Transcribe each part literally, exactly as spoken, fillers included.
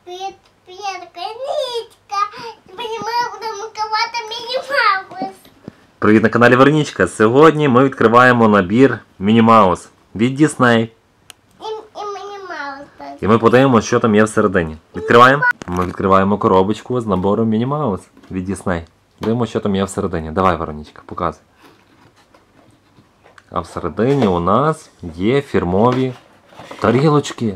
Привіт, привіт, Вероничка. Сьогодні ми будемо кувати Міні Маус. Привіт на каналі Вероничка. Сьогодні ми відкриваємо набір Міні Маус від Disney. І, і Міні Маус. І ми подивимося, що там є всередині. Відкриваємо? Ми відкриваємо коробочку з набором Міні Маус від Disney. Дивимося, що там є всередині. Давай, Вероничка, показуй. А всередині у нас є фірмові тарілочки.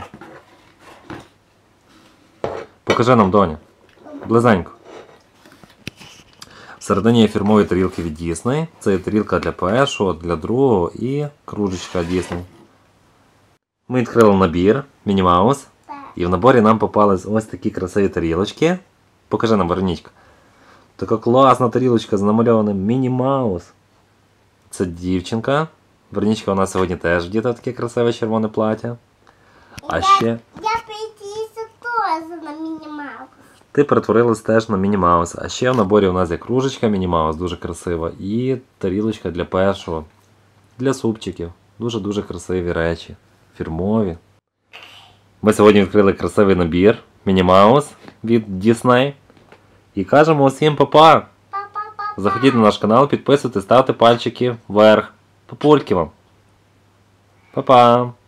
Покажи нам, Доня. Близенько. Всередині є фірмові тарілки від Disney. Це є тарілка для першого, для другого і кружечка Disney. Ми відкрили набір Міні Маус. І в наборі нам попались ось такі красиві тарілочки. Покажи нам, Вероничка. Така класна тарілочка з намальованим Міні Маус. Це дівчинка. Вероничка у нас сьогодні теж вдіта таке красиве червоне плаття. А я, ще... Я прийдіся теж на Міні Маус. Ти перетворилась теж на Міні Маус. А ще в наборі у нас є кружечка Міні Маус, дуже красива. І тарілочка для першого. Для супчиків. Дуже-дуже красиві речі. Фірмові. Ми сьогодні відкрили красивий набір Міні Маус від Disney. І кажемо усім па-па! Па-па-па-па. Заходіть на наш канал, підписуйтесь, ставте пальчики вверх. Папульки вам. Па-па!